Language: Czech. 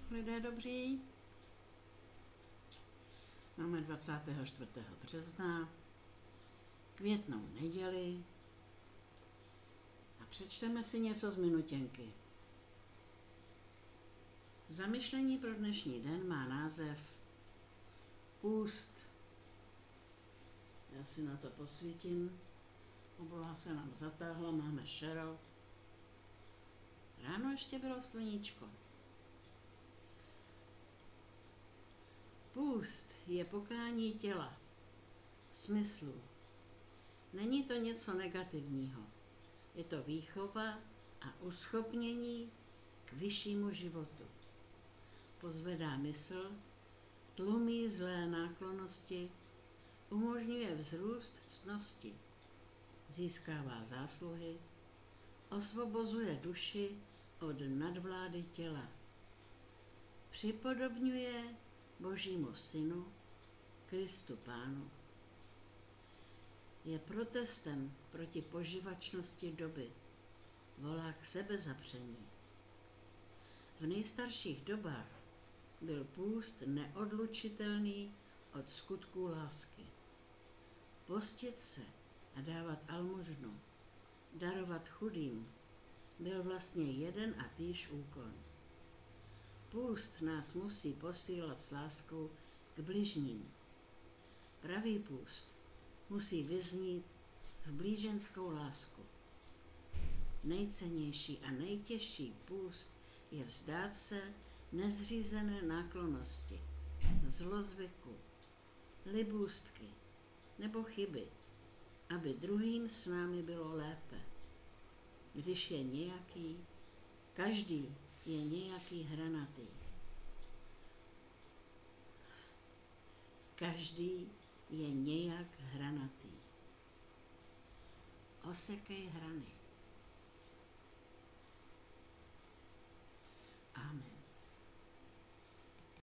lidé dobří. Máme 24. března, květnou neděli a přečteme si něco z minutěnky. Zamyšlení pro dnešní den má název Půst. Já si na to posvítím. Obloha se nám zatáhla, máme šero. Ráno ještě bylo sluníčko. Půst je pokání těla, smyslu. Není to něco negativního. Je to výchova a uschopnění k vyššímu životu. Pozvedá mysl, tlumí zlé náklonnosti, umožňuje vzrůst ctnosti, získává zásluhy, osvobozuje duši od nadvlády těla, připodobňuje Božímu synu, Kristu Pánu. Je protestem proti poživačnosti doby, volá k sebezapření. V nejstarších dobách byl půst neodlučitelný od skutků lásky. Postit se a dávat almužnu, darovat chudým, byl vlastně jeden a týž úkon. Půst nás musí posílat s láskou k bližním. Pravý půst musí vyznít v blíženskou lásku. Nejcennější a nejtěžší půst je vzdát se nezřízené náklonnosti, zlozvyku, libůstky nebo chyby, aby druhým s námi bylo lépe. Když je nějaký, každý je nějaký hranatý. Každý je nějak hranatý. Osekej hrany.